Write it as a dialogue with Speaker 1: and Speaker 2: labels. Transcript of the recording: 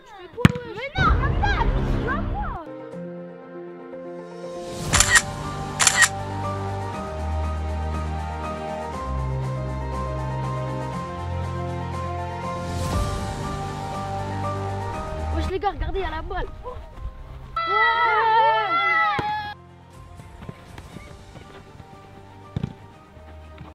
Speaker 1: tu fais quoi, wesh? Mais non, regarde, je joue à moi. Wesh les gars, regardez, il y a la balle. Ouais.